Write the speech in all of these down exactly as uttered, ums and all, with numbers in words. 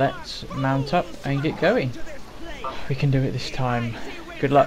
let's mount up and get going. We can do it this time. Good luck.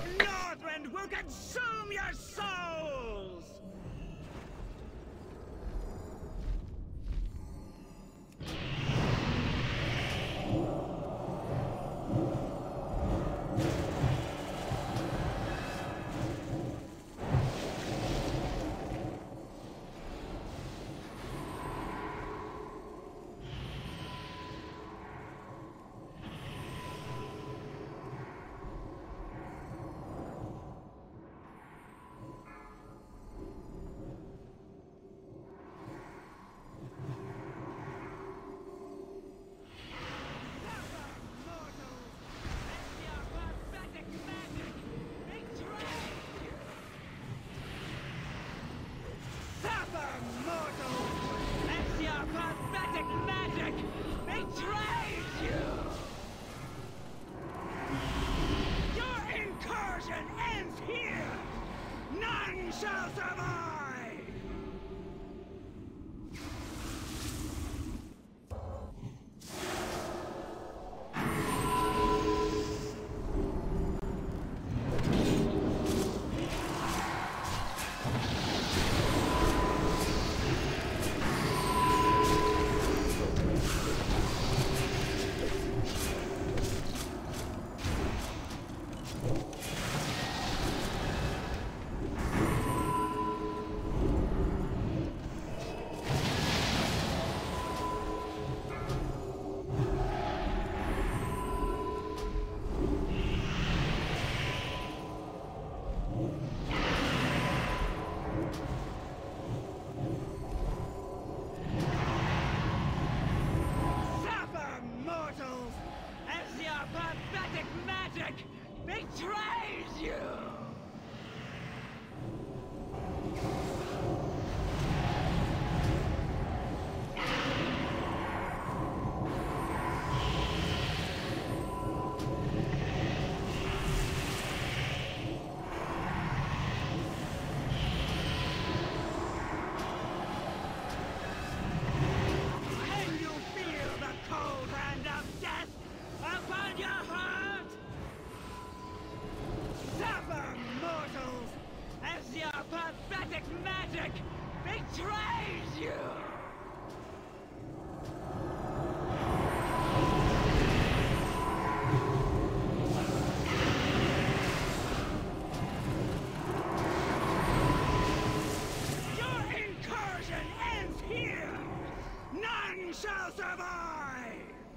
Shall survive! Betrays you! Can you feel the cold hand of death upon your heart? Suffer, mortals, as your pathetic magic betrays you! Your incursion ends here! None shall survive!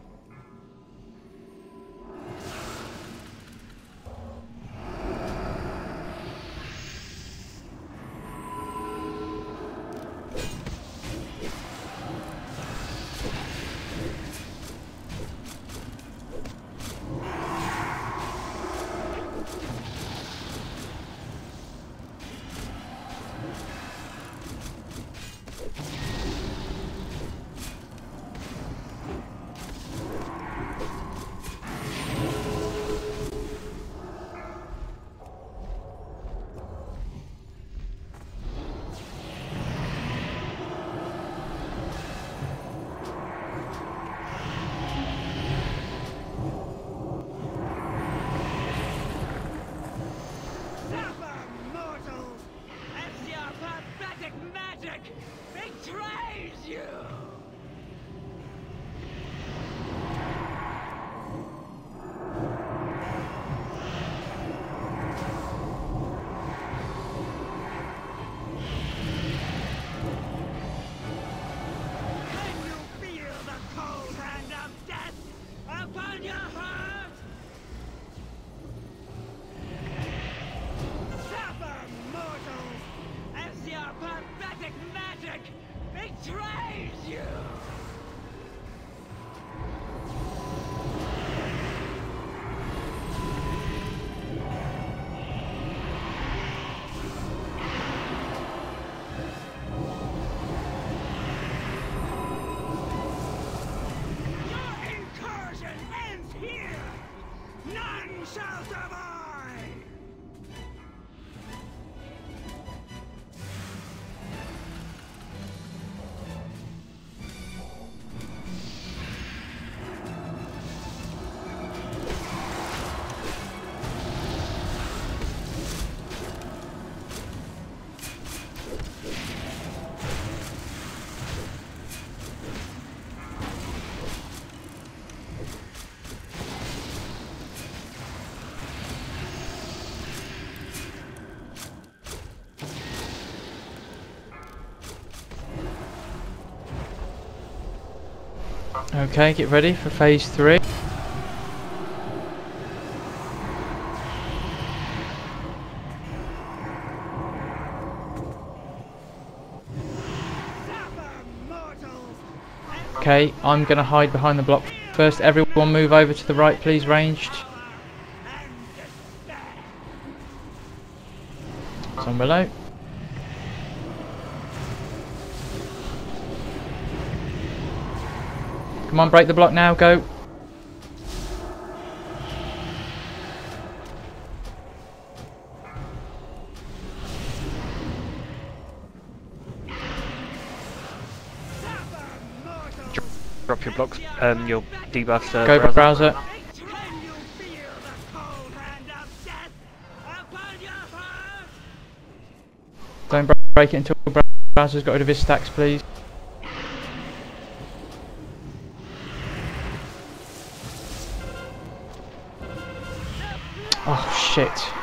Magic betrays you! Can you feel the cold hand of death upon your heart? Suffer, mortals, as your pathetic magic betrays you! Your incursion ends here! Okay, get ready for phase three. Okay, I'm going to hide behind the block first. Everyone move over to the right, please, ranged. It's on below. Come on, break the block now, go. Drop your blocks, um, your debuff. Uh, Go, browser. browser. Can you feel the cold hand of death upon your heart? Don't br break it until browser's got rid of his stacks, please. Oh, shit.